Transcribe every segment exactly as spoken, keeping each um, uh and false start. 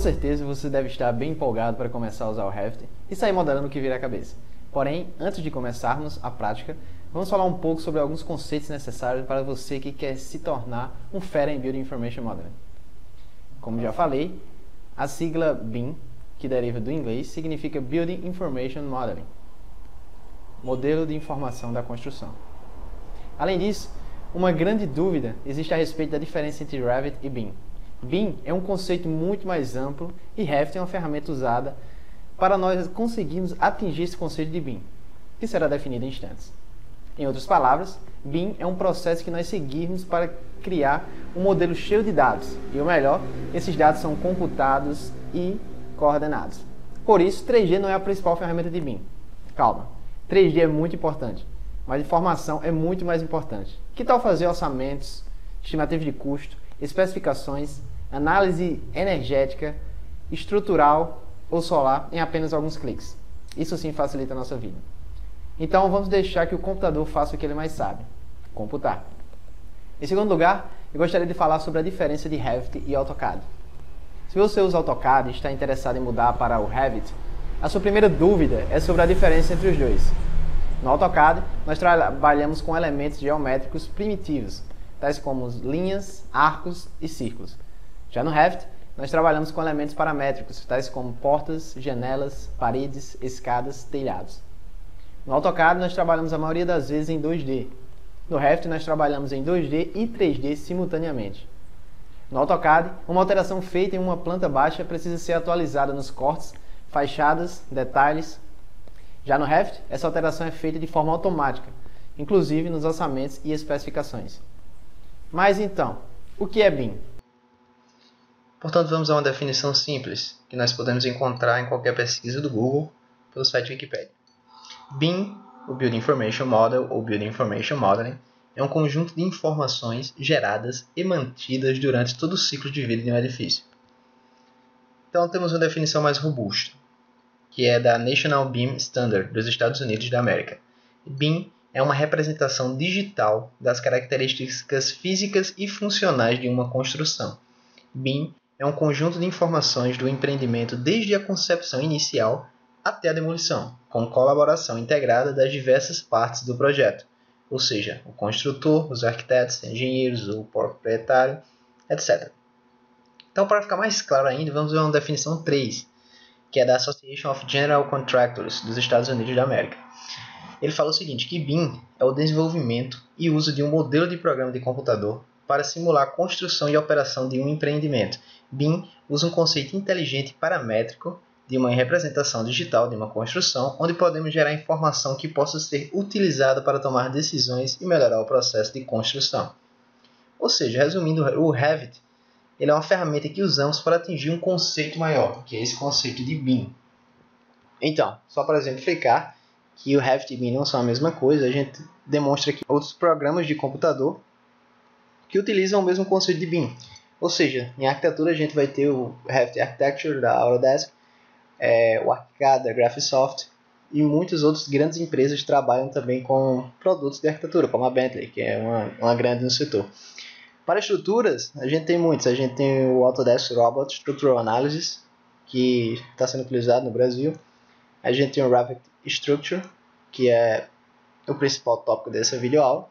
certeza você deve estar bem empolgado para começar a usar o Revit e sair modelando o que vier à cabeça. Porém, antes de começarmos a prática, vamos falar um pouco sobre alguns conceitos necessários para você que quer se tornar um fera em Building Information Modeling. Como já falei, a sigla B I M, que deriva do inglês, significa Building Information Modeling, modelo de informação da construção. Além disso, uma grande dúvida existe a respeito da diferença entre Revit e B I M. B I M é um conceito muito mais amplo e Revit é uma ferramenta usada para nós conseguirmos atingir esse conceito de B I M, que será definido em instantes. Em outras palavras, B I M é um processo que nós seguimos para criar um modelo cheio de dados, e o melhor, esses dados são computados e coordenados. Por isso, três D não é a principal ferramenta de B I M. Calma, três D é muito importante, mas informação é muito mais importante. Que tal fazer orçamentos, estimativas de custo, especificações, análise energética, estrutural ou solar em apenas alguns cliques? Isso sim facilita a nossa vida. Então vamos deixar que o computador faça o que ele mais sabe: computar. Em segundo lugar, eu gostaria de falar sobre a diferença de Revit e AutoCAD. Se você usa AutoCAD e está interessado em mudar para o Revit, a sua primeira dúvida é sobre a diferença entre os dois. No AutoCAD, nós trabalhamos com elementos geométricos primitivos, tais como linhas, arcos e círculos. Já no Revit, nós trabalhamos com elementos paramétricos, tais como portas, janelas, paredes, escadas, telhados. No AutoCAD, nós trabalhamos a maioria das vezes em dois D. No Revit, nós trabalhamos em dois D e três D simultaneamente. No AutoCAD, uma alteração feita em uma planta baixa precisa ser atualizada nos cortes, fachadas, detalhes. Já no Revit, essa alteração é feita de forma automática, inclusive nos orçamentos e especificações. Mas então, o que é B I M? Portanto, vamos a uma definição simples, que nós podemos encontrar em qualquer pesquisa do Google pelo site Wikipedia. B I M, o Building Information Model ou Building Information Modeling, é um conjunto de informações geradas e mantidas durante todo o ciclo de vida de um edifício. Então temos uma definição mais robusta, que é da National B I M Standard dos Estados Unidos da América. B I M é uma representação digital das características físicas e funcionais de uma construção. B I M é um conjunto de informações do empreendimento desde a concepção inicial até a demolição, com colaboração integrada das diversas partes do projeto, ou seja, o construtor, os arquitetos, engenheiros, o proprietário, etcétera. Então, para ficar mais claro ainda, vamos ver uma definição três, que é da Association of General Contractors dos Estados Unidos da América. Ele fala o seguinte, que B I M é o desenvolvimento e uso de um modelo de programa de computador para simular a construção e operação de um empreendimento. B I M usa um conceito inteligente e paramétrico de uma representação digital de uma construção, onde podemos gerar informação que possa ser utilizada para tomar decisões e melhorar o processo de construção. Ou seja, resumindo, o Revit ele é uma ferramenta que usamos para atingir um conceito maior, que é esse conceito de B I M. Então, só para exemplificar que o Revit e B I M não são a mesma coisa, a gente demonstra aqui outros programas de computador que utilizam o mesmo conceito de B I M. Ou seja, em arquitetura a gente vai ter o Revit Architecture da Autodesk, é, o ArchiCAD da Graphisoft e muitas outras grandes empresas trabalham também com produtos de arquitetura, como a Bentley, que é uma, uma grande no setor. Para estruturas, a gente tem muitos. A gente tem o Autodesk Robot Structural Analysis, que está sendo utilizado no Brasil. A gente tem o Revit Structure, que é o principal tópico dessa videoaula.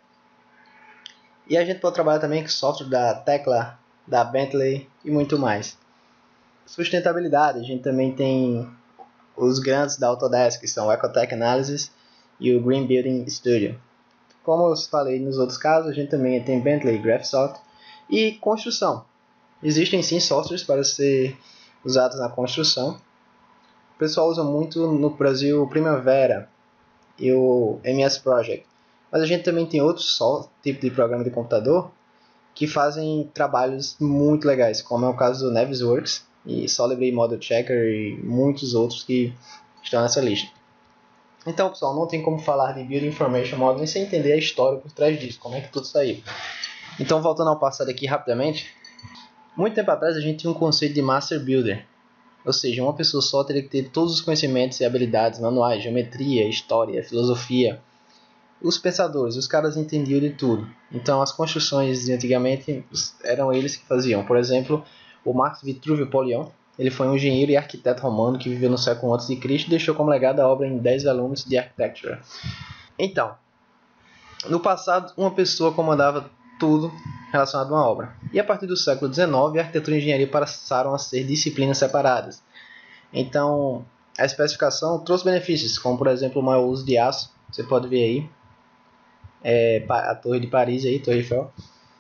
E a gente pode trabalhar também com software da Tekla, da Bentley e muito mais. Sustentabilidade, a gente também tem os grandes da Autodesk, que são o Ecotech Analysis e o Green Building Studio. Como eu falei nos outros casos, a gente também tem Bentley, Graphisoft e construção. Existem sim softwares para ser usados na construção. O pessoal usa muito no Brasil o Primavera e o M S Project. Mas a gente também tem outros tipos de programa de computador que fazem trabalhos muito legais, como é o caso do Navisworks e Solibri Model Checker e muitos outros que estão nessa lista. Então, pessoal, não tem como falar de Building Information Modeling sem entender a história por trás disso, como é que tudo saiu. Então, voltando ao passado aqui rapidamente, muito tempo atrás a gente tinha um conceito de Master Builder, ou seja, uma pessoa só teria que ter todos os conhecimentos e habilidades manuais, geometria, história, filosofia. Os pensadores, os caras entendiam de tudo. Então, as construções de antigamente eram eles que faziam. Por exemplo, o Marx Vitruvio Polion, ele foi um engenheiro e arquiteto romano que viveu no século antes de Cristo e deixou como legado a obra em dez volumes de Architecture. Então, no passado, uma pessoa comandava tudo relacionado a uma obra. E a partir do século dezenove, a arquitetura e a engenharia passaram a ser disciplinas separadas. Então, a especificação trouxe benefícios, como por exemplo o maior uso de aço. Você pode ver aí é, a Torre de Paris, aí, Torre Eiffel.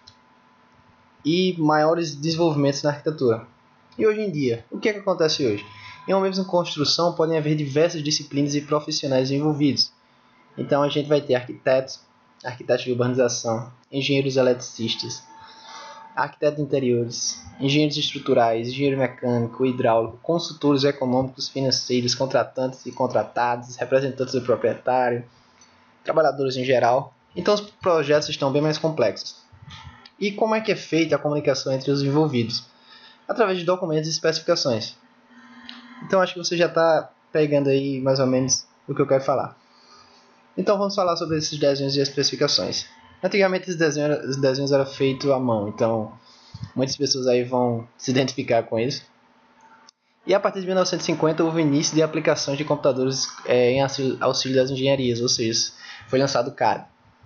E maiores desenvolvimentos na arquitetura. E hoje em dia, o que é que acontece hoje? Em uma mesma construção podem haver diversas disciplinas e profissionais envolvidos. Então a gente vai ter arquitetos, arquitetos de urbanização, engenheiros eletricistas, arquitetos de interiores, engenheiros estruturais, engenheiro mecânico, hidráulico, consultores econômicos, financeiros, contratantes e contratados, representantes do proprietário, trabalhadores em geral. Então os projetos estão bem mais complexos. E como é que é feita a comunicação entre os envolvidos? Através de documentos e especificações. Então acho que você já está pegando aí mais ou menos o que eu quero falar. Então vamos falar sobre esses desenhos e especificações. Antigamente esses desenhos, os desenhos eram feitos à mão, então muitas pessoas aí vão se identificar com isso. E a partir de mil novecentos e cinquenta houve o início de aplicações de computadores é, em auxílio das engenharias, ou seja, foi lançado o C A D,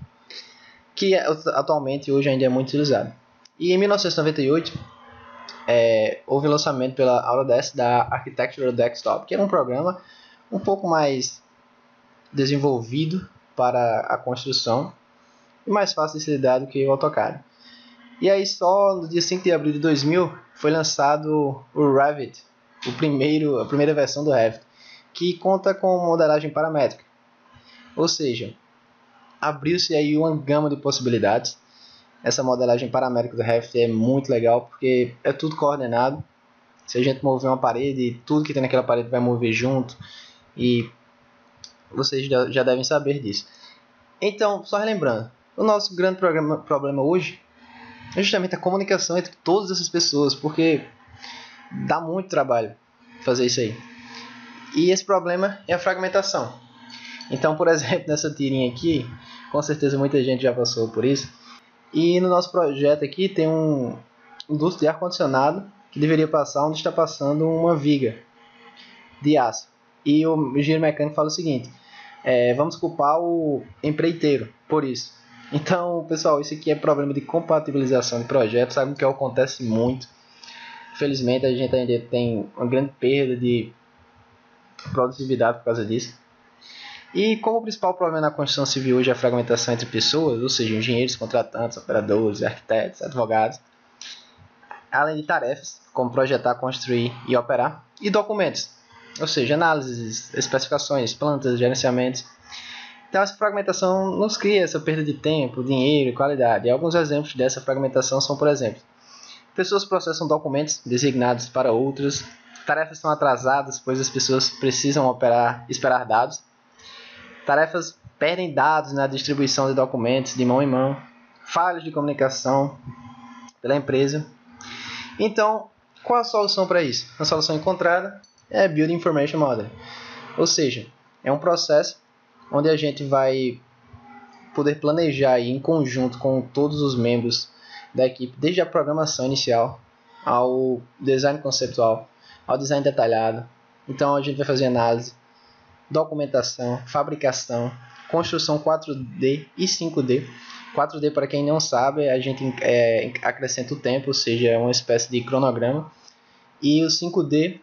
que atualmente hoje ainda é muito utilizado. E em mil novecentos e noventa e oito é, houve o lançamento pela Autodesk da Architectural Desktop, que era um programa um pouco mais desenvolvido para a construção e mais fácil de ser lidado que o AutoCAD. E aí só no dia cinco de abril de dois mil foi lançado o Revit, o primeiro, a primeira versão do Revit, que conta com modelagem paramétrica. Ou seja, abriu-se aí uma gama de possibilidades. Essa modelagem paramétrica do Revit é muito legal porque é tudo coordenado. Se a gente mover uma parede, tudo que tem naquela parede vai mover junto, e vocês já, já devem saber disso. Então, só relembrando, o nosso grande programa, problema hoje é justamente a comunicação entre todas essas pessoas, porque dá muito trabalho fazer isso aí. E esse problema é a fragmentação. Então, por exemplo, nessa tirinha aqui, com certeza muita gente já passou por isso. E no nosso projeto aqui tem um, um duto de ar-condicionado que deveria passar onde está passando uma viga de aço. E o engenheiro mecânico fala o seguinte: é, vamos culpar o empreiteiro por isso. Então, pessoal, isso aqui é problema de compatibilização de projetos, sabe, que acontece muito. Infelizmente, a gente ainda tem uma grande perda de produtividade por causa disso. E como o principal problema na construção civil hoje é a fragmentação entre pessoas, ou seja, engenheiros, contratantes, operadores, arquitetos, advogados, além de tarefas, como projetar, construir e operar, e documentos, ou seja, análises, especificações, plantas, gerenciamentos. Então essa fragmentação nos cria essa perda de tempo, dinheiro e qualidade. E alguns exemplos dessa fragmentação são, por exemplo, pessoas processam documentos designados para outras, tarefas são atrasadas, pois as pessoas precisam operar, esperar dados, tarefas perdem dados na distribuição de documentos de mão em mão, falhas de comunicação pela empresa. Então, qual a solução para isso? A solução encontrada é Build Information Modeling, ou seja, é um processo onde a gente vai poder planejar em conjunto com todos os membros da equipe, desde a programação inicial ao design conceptual, ao design detalhado. Então a gente vai fazer análise, documentação, fabricação, construção quatro D e cinco D. quatro D, para quem não sabe, a gente é, acrescenta o tempo, ou seja, é uma espécie de cronograma. E o cinco D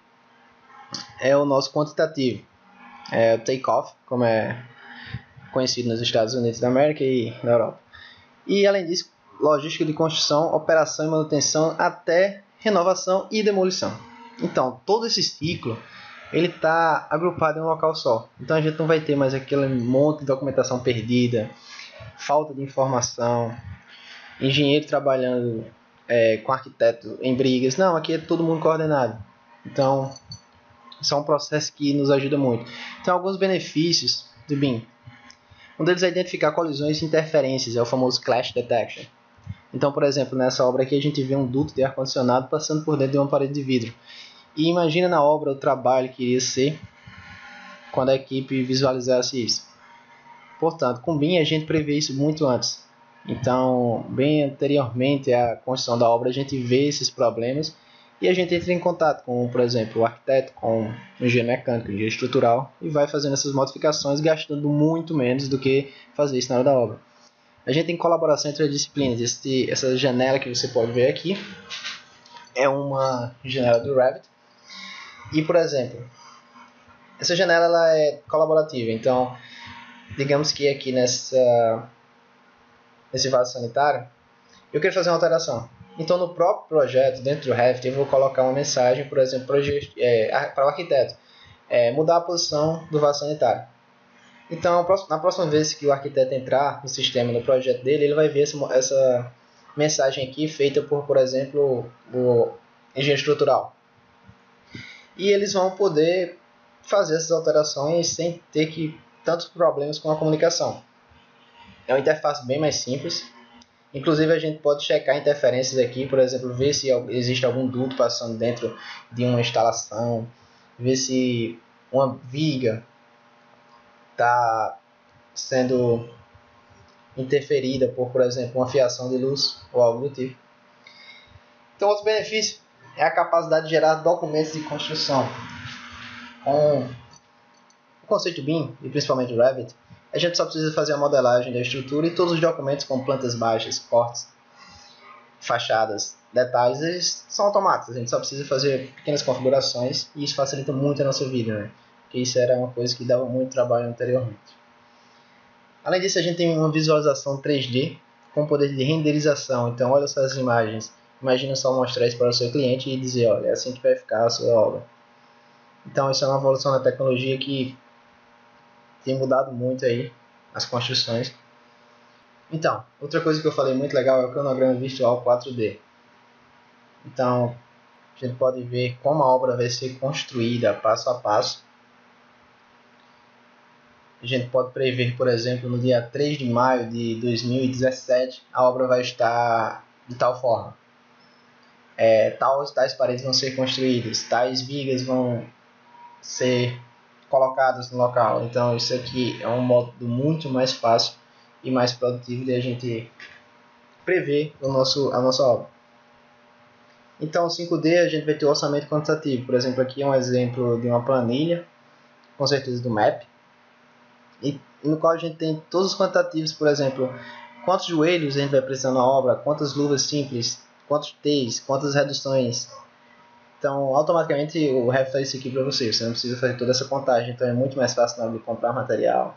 é o nosso quantitativo, é o take-off, como é conhecido nos Estados Unidos da América e na Europa. E além disso, logística de construção, operação e manutenção, até renovação e demolição. Então, todo esse ciclo ele está agrupado em um local só. Então a gente não vai ter mais aquele monte de documentação perdida, falta de informação, engenheiro trabalhando é, com arquiteto em brigas. Não, aqui é todo mundo coordenado. Então, isso é um processo que nos ajuda muito. Então, alguns benefícios do B I M. Um deles é identificar colisões e interferências, é o famoso Clash Detection. Então, por exemplo, nessa obra aqui a gente vê um duto de ar-condicionado passando por dentro de uma parede de vidro. E imagina na obra o trabalho que iria ser quando a equipe visualizasse isso. Portanto, com B I M a gente prevê isso muito antes. Então, bem anteriormente à construção da obra, a gente vê esses problemas e a gente entra em contato com, por exemplo, o arquiteto, com o engenheiro mecânico, o engenheiro estrutural, e vai fazendo essas modificações, gastando muito menos do que fazer isso na hora da obra. A gente tem colaboração entre as disciplinas. Esse, essa janela que você pode ver aqui é uma janela do Revit. E, por exemplo, essa janela ela é colaborativa. Então, digamos que aqui nessa, nesse vaso sanitário, eu quero fazer uma alteração. Então, no próprio projeto, dentro do Revit, eu vou colocar uma mensagem, por exemplo, é, para o arquiteto. É, mudar a posição do vaso sanitário. Então, na próxima vez que o arquiteto entrar no sistema, no projeto dele, ele vai ver essa, essa mensagem aqui feita por, por exemplo, o engenheiro estrutural. E eles vão poder fazer essas alterações sem ter que, tantos problemas com a comunicação. É uma interface bem mais simples. Inclusive, a gente pode checar interferências aqui, por exemplo, ver se existe algum duto passando dentro de uma instalação, ver se uma viga está sendo interferida por, por exemplo, uma fiação de luz ou algo do tipo. Então, outro benefício é a capacidade de gerar documentos de construção. Com o conceito B I M, e principalmente o Revit, a gente só precisa fazer a modelagem da estrutura e todos os documentos com plantas baixas, cortes, fachadas, detalhes, eles são automáticos. A gente só precisa fazer pequenas configurações e isso facilita muito a nossa vida, né? Porque isso era uma coisa que dava muito trabalho anteriormente. Além disso, a gente tem uma visualização três D com poder de renderização. Então, olha só as imagens. Imagina só mostrar isso para o seu cliente e dizer, olha, é assim que vai ficar a sua obra. Então, isso é uma evolução da tecnologia que tem mudado muito aí as construções. Então, outra coisa que eu falei muito legal é o cronograma virtual quatro D. Então, a gente pode ver como a obra vai ser construída passo a passo. A gente pode prever, por exemplo, no dia três de maio de dois mil e dezessete, a obra vai estar de tal forma. É, tais, tais paredes vão ser construídas, tais vigas vão ser colocadas no local. Então, isso aqui é um método muito mais fácil e mais produtivo de a gente prever o nosso, a nossa obra. Então, cinco D a gente vai ter o orçamento quantitativo. Por exemplo, aqui é um exemplo de uma planilha, com certeza do map, e no qual a gente tem todos os quantitativos, por exemplo, quantos joelhos a gente vai precisar na obra, quantas luvas simples, quantos T's, quantas reduções. Então, automaticamente o Revit faz isso aqui para você, você não precisa fazer toda essa contagem, então é muito mais fácil na hora de comprar material.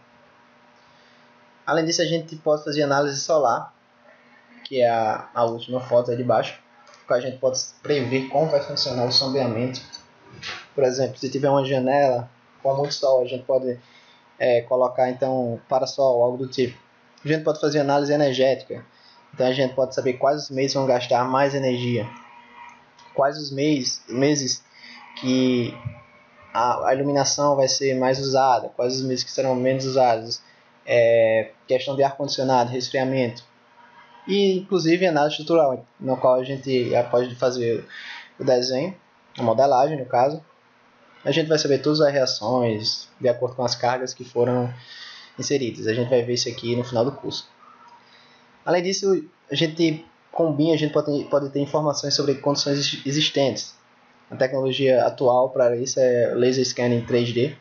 Além disso, a gente pode fazer análise solar, que é a, a última foto aí de baixo, que a gente pode prever como vai funcionar o sombreamento. Por exemplo, se tiver uma janela com muito sol, a gente pode é, colocar então para-sol, algo do tipo. A gente pode fazer análise energética, então a gente pode saber quais os meses vão gastar mais energia, quais os meses, meses que a, a iluminação vai ser mais usada, quais os meses que serão menos usados, é, questão de ar-condicionado, resfriamento. E inclusive análise estrutural, no qual a gente pode fazer o desenho, a modelagem no caso. A gente vai saber todas as reações de acordo com as cargas que foram inseridas. A gente vai ver isso aqui no final do curso. Além disso, a gente com o B I M a gente pode, pode ter informações sobre condições existentes. A tecnologia atual para isso é laser scanning três D,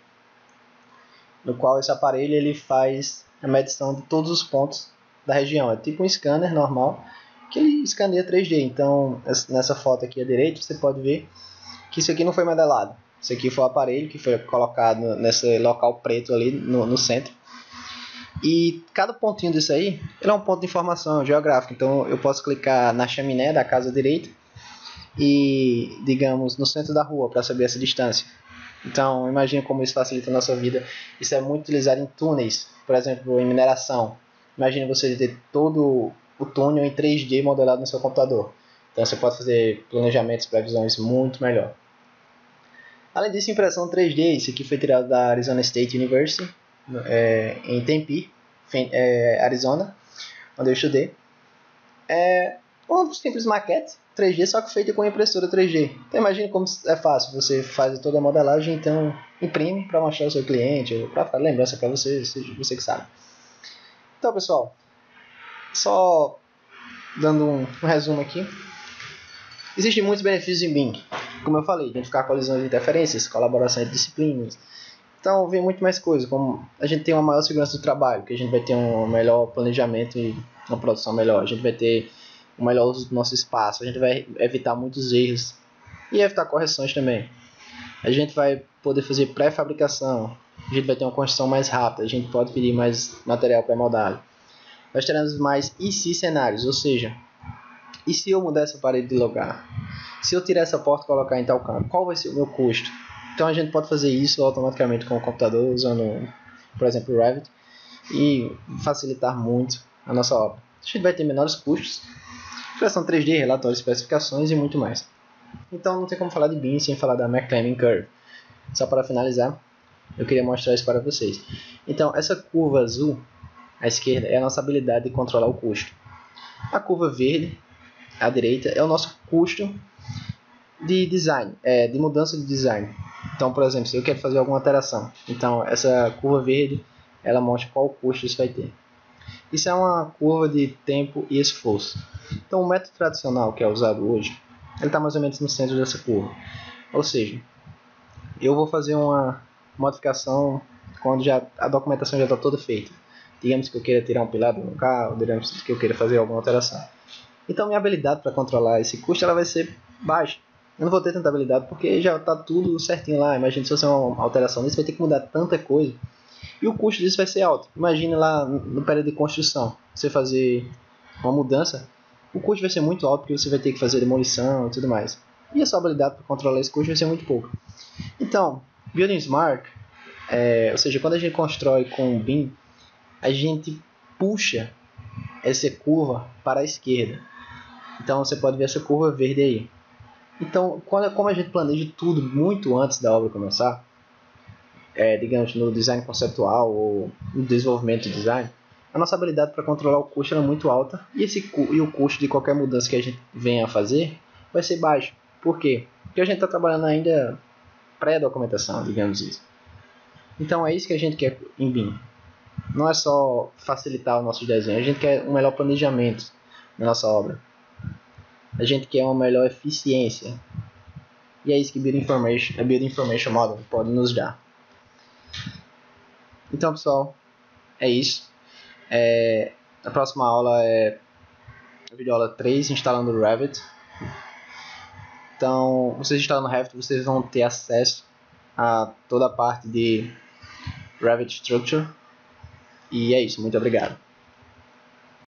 no qual esse aparelho ele faz a medição de todos os pontos da região. É tipo um scanner normal que ele escaneia três D. Então, nessa foto aqui à direita, você pode ver que isso aqui não foi modelado. Isso aqui foi o aparelho que foi colocado nesse local preto ali no, no centro. E cada pontinho disso aí, ele é um ponto de informação geográfica. Então, eu posso clicar na chaminé da casa direita e, digamos, no centro da rua para saber essa distância. Então, imagine como isso facilita a nossa vida. Isso é muito utilizado em túneis, por exemplo, em mineração. Imagine você ter todo o túnel em três D modelado no seu computador. Então você pode fazer planejamentos, previsões muito melhor. Além disso, impressão três D. Isso aqui foi tirado da Arizona State University, é, em Tempe, é, Arizona, onde eu estudei. É uma simples maquete três D, só que feita com impressora três D. Então imagine como é fácil. Você faz toda a modelagem, então imprime para mostrar ao seu cliente, ou para fazer lembrança para você, você que sabe. Então, pessoal, só dando um, um resumo aqui. Existem muitos benefícios em Bing. Como eu falei, identificar colisões e interferências, colaboração entre disciplinas. Então, vem muito mais coisa, como a gente tem uma maior segurança do trabalho, que a gente vai ter um melhor planejamento e uma produção melhor. A gente vai ter um melhor uso do nosso espaço, a gente vai evitar muitos erros e evitar correções também. A gente vai poder fazer pré-fabricação, a gente vai ter uma construção mais rápida, a gente pode pedir mais material pré-moldado. Nós teremos mais e se cenários, ou seja, e se eu mudar essa parede de lugar? Se eu tirar essa porta e colocar em tal canto, qual vai ser o meu custo? Então a gente pode fazer isso automaticamente com o computador, usando, por exemplo, o Revit, e facilitar muito a nossa obra. A gente vai ter menores custos, impressão três D, relatórios, especificações e muito mais. Então não tem como falar de Bing sem falar da McLamin Curve. Só para finalizar, eu queria mostrar isso para vocês. Então essa curva azul à esquerda é a nossa habilidade de controlar o custo. A curva verde à direita é o nosso custo de design, é, de mudança de design. Então, por exemplo, se eu quero fazer alguma alteração, então essa curva verde ela mostra qual custo isso vai ter. Isso é uma curva de tempo e esforço. Então, o método tradicional que é usado hoje, ele está mais ou menos no centro dessa curva. Ou seja, eu vou fazer uma modificação quando já a documentação já está toda feita. Digamos que eu queira tirar um pilar do local, digamos que eu queira fazer alguma alteração. Então, minha habilidade para controlar esse custo ela vai ser baixa. Eu não vou ter tanta habilidade porque já está tudo certinho lá. Imagina se você fazer uma alteração nisso, vai ter que mudar tanta coisa. E o custo disso vai ser alto. Imagine lá no período de construção, você fazer uma mudança, o custo vai ser muito alto porque você vai ter que fazer demolição e tudo mais. E a sua habilidade para controlar esse custo vai ser muito pouco. Então, Building Smart, é, ou seja, quando a gente constrói com o Bing, a gente puxa essa curva para a esquerda. Então você pode ver essa curva verde aí. Então, quando, como a gente planeja tudo muito antes da obra começar, é, digamos no design conceptual ou no desenvolvimento de design, a nossa habilidade para controlar o custo é muito alta e, esse, e o custo de qualquer mudança que a gente venha a fazer vai ser baixo. Por quê? Porque a gente está trabalhando ainda pré-documentação, digamos isso. Então é isso que a gente quer em Bing. Não é só facilitar o nosso desenho, a gente quer um melhor planejamento na nossa obra. A gente quer uma melhor eficiência. E é isso que Building Information, a Building Information Model pode nos dar. Então, pessoal, é isso. É, a próxima aula é a videoaula três, instalando o Revit. Então, vocês instalando o Revit, vocês vão ter acesso a toda a parte de Revit Structure. E é isso, muito obrigado.